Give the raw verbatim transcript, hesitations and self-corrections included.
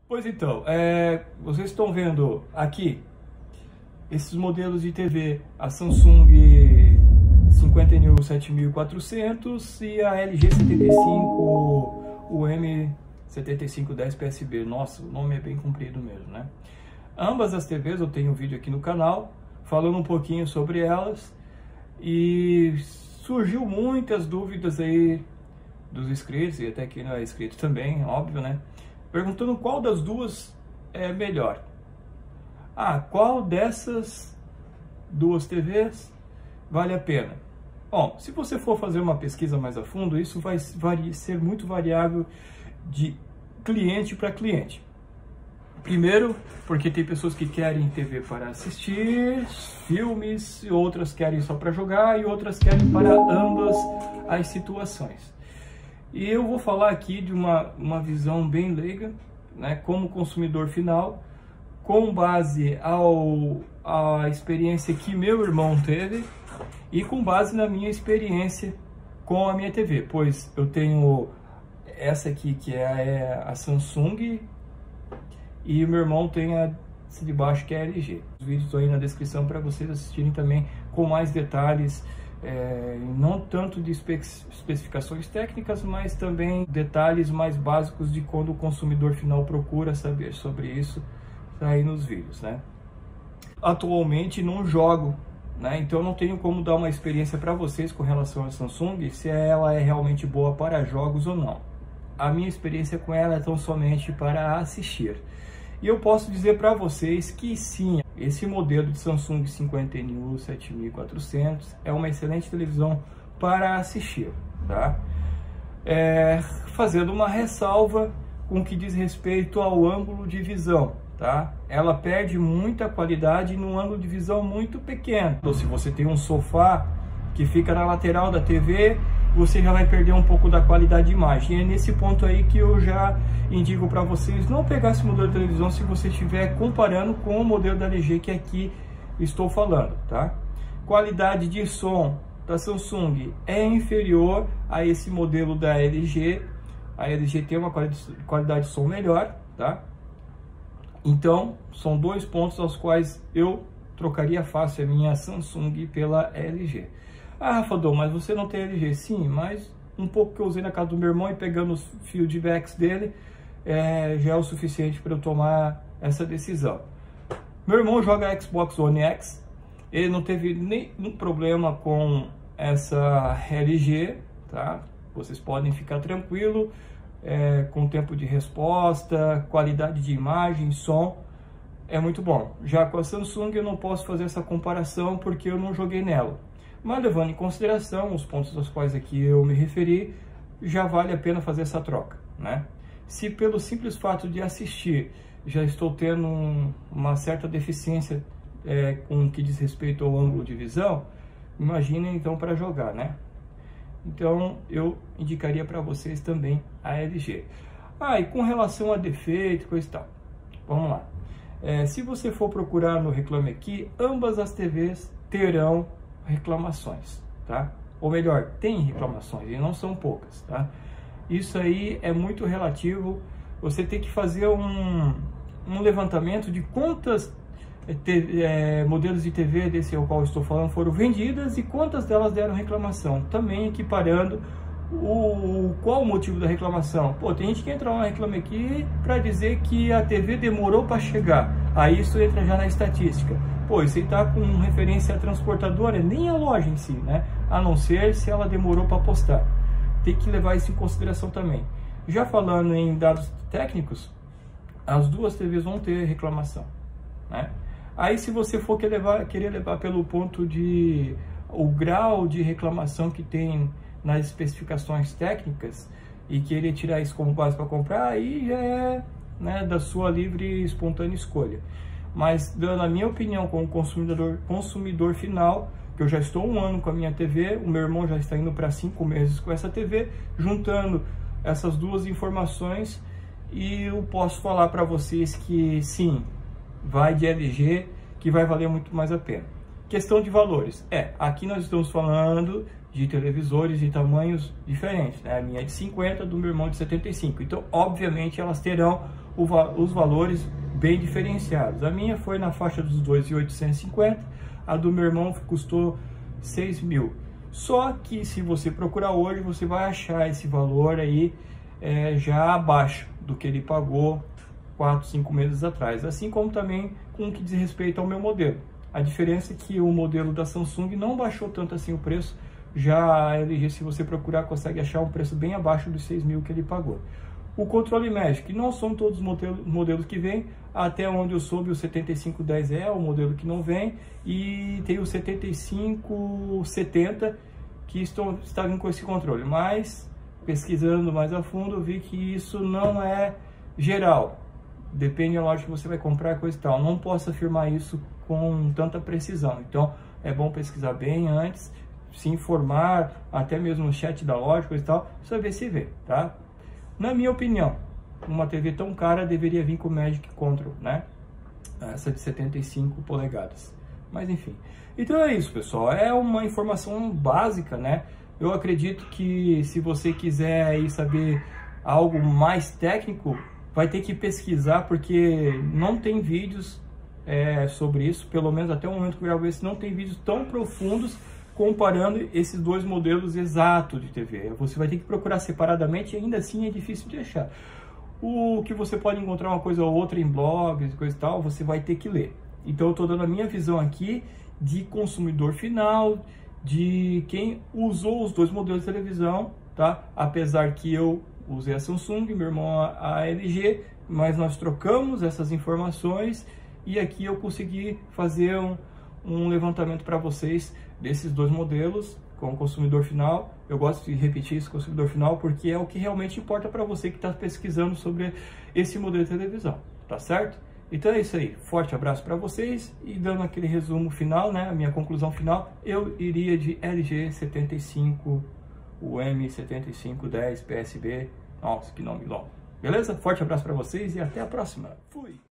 Pois então, é, vocês estão vendo aqui esses modelos de T V, a Samsung cinquenta N U sete mil e quatrocentos e a L G setenta e cinco U M setenta e cinco dez P S B. Nossa, o nome é bem comprido mesmo, né? Ambas as T Vs eu tenho um vídeo aqui no canal falando um pouquinho sobre elas e surgiu muitas dúvidas aí dos inscritos e até quem não é inscrito também, óbvio, né? Perguntando qual das duas é melhor. Ah, qual dessas duas T Vs vale a pena? Bom, se você for fazer uma pesquisa mais a fundo, isso vai ser muito variável de cliente para cliente. Primeiro, porque tem pessoas que querem T V para assistir filmes, outras querem só para jogar e outras querem para ambas as situações. E eu vou falar aqui de uma, uma visão bem leiga, né, como consumidor final, com base ao, à experiência que meu irmão teve e com base na minha experiência com a minha T V, pois eu tenho essa aqui que é a Samsung e o meu irmão tem a de baixo que é a L G. Os vídeos estão aí na descrição para vocês assistirem também com mais detalhes, é, não tanto de espe especificações técnicas, mas também detalhes mais básicos de quando o consumidor final procura saber sobre isso, tá aí nos vídeos, né? Atualmente não jogo, né? Então não tenho como dar uma experiência para vocês com relação à Samsung, se ela é realmente boa para jogos ou não. A minha experiência com ela é tão somente para assistir. E eu posso dizer para vocês que sim, esse modelo de Samsung cinquenta N U sete mil e quatrocentos é uma excelente televisão para assistir, tá? É, fazendo uma ressalva com o que diz respeito ao ângulo de visão, tá? Ela perde muita qualidade num ângulo de visão muito pequeno. Então, se você tem um sofá que fica na lateral da T V, você já vai perder um pouco da qualidade de imagem. E é nesse ponto aí que eu já indico para vocês não pegar esse modelo de televisão se você estiver comparando com o modelo da L G que aqui estou falando, tá? Qualidade de som da Samsung é inferior a esse modelo da L G. A L G tem uma qualidade de som melhor, tá? Então, são dois pontos aos quais eu trocaria fácil a minha Samsung pela L G. Ah, Rafa, mas você não tem L G? Sim, mas um pouco que eu usei na casa do meu irmão e pegando os feedbacks dele, é, já é o suficiente para eu tomar essa decisão. Meu irmão joga Xbox One X, ele não teve nenhum problema com essa L G, tá? Vocês podem ficar tranquilo, é, com tempo de resposta, qualidade de imagem, som, é muito bom. Já com a Samsung eu não posso fazer essa comparação porque eu não joguei nela. Mas levando em consideração os pontos aos quais aqui eu me referi, já vale a pena fazer essa troca, né? Se pelo simples fato de assistir já estou tendo um, uma certa deficiência é, com o que diz respeito ao ângulo de visão, imaginem então para jogar, né? Então eu indicaria para vocês também a L G. Ah, e com relação a defeito, coisa e tal, vamos lá. É, se você for procurar no Reclame Aqui, ambas as T Vs terão reclamações, tá? Ou melhor, tem reclamações e não são poucas, tá? Isso aí é muito relativo. Você tem que fazer um, um levantamento de quantas te, é, modelos de T V desse ao qual estou falando foram vendidas e quantas delas deram reclamação, também equiparando o qual o motivo da reclamação. Pô, tem gente que entra lá no Reclame Aqui para dizer que a T V demorou para chegar, aí isso entra já na estatística. Pô, isso aí tá com referência à transportadora, nem a loja em si, né? A não ser se ela demorou para postar. Tem que levar isso em consideração também. Já falando em dados técnicos, as duas T Vs vão ter reclamação, né? Aí se você for querer levar, querer levar pelo ponto de o grau de reclamação que tem nas especificações técnicas e querer tirar isso como base para comprar, aí já é, né, da sua livre e espontânea escolha. Mas dando a minha opinião como consumidor, consumidor final, que eu já estou um ano com a minha T V, o meu irmão já está indo para cinco meses com essa T V, juntando essas duas informações, e eu posso falar para vocês que sim, vai de L G, que vai valer muito mais a pena. Questão de valores, é, aqui nós estamos falando de televisores de tamanhos diferentes, né? A minha é de cinquenta, do meu irmão é de setenta e cinco, então obviamente elas terão o, os valores bem diferenciados. A minha foi na faixa dos dois mil oitocentos e cinquenta, a do meu irmão custou seis mil. Só que se você procurar hoje, você vai achar esse valor aí é, já abaixo do que ele pagou quatro, cinco meses atrás. Assim como também com o que diz respeito ao meu modelo. A diferença é que o modelo da Samsung não baixou tanto assim o preço. Já a L G, se você procurar, consegue achar um preço bem abaixo dos seis mil que ele pagou. O controle médio, que não são todos os modelos, modelos que vêm, até onde eu soube o setenta e cinco dez é o modelo que não vem, e tem o setenta e cinco setenta que estão, está vindo com esse controle, mas pesquisando mais a fundo eu vi que isso não é geral, depende da loja que você vai comprar, coisa e tal, não posso afirmar isso com tanta precisão, então é bom pesquisar bem antes, se informar, até mesmo no chat da loja, coisa e tal, saber se vê, tá? Na minha opinião, uma T V tão cara deveria vir com o Magic Control, né? Essa de setenta e cinco polegadas. Mas enfim. Então é isso, pessoal. É uma informação básica, né? Eu acredito que se você quiser aí saber algo mais técnico, vai ter que pesquisar, porque não tem vídeos é, sobre isso. Pelo menos até o momento que eu gravo esse, não tem vídeos tão profundos comparando esses dois modelos exatos de T V. Você vai ter que procurar separadamente e ainda assim é difícil de achar. O que você pode encontrar uma coisa ou outra em blogs, coisa e tal, você vai ter que ler. Então eu estou dando a minha visão aqui de consumidor final, de quem usou os dois modelos de televisão, tá? Apesar que eu usei a Samsung, meu irmão a L G, mas nós trocamos essas informações e aqui eu consegui fazer um, um levantamento para vocês desses dois modelos com o consumidor final. Eu gosto de repetir esse consumidor final porque é o que realmente importa para você que está pesquisando sobre esse modelo de televisão, tá certo? Então é isso aí, forte abraço para vocês e dando aquele resumo final, né, a minha conclusão final, eu iria de L G setenta e cinco, o M setenta e cinco dez P S B, nossa, que nome longo, beleza? Forte abraço para vocês e até a próxima, fui!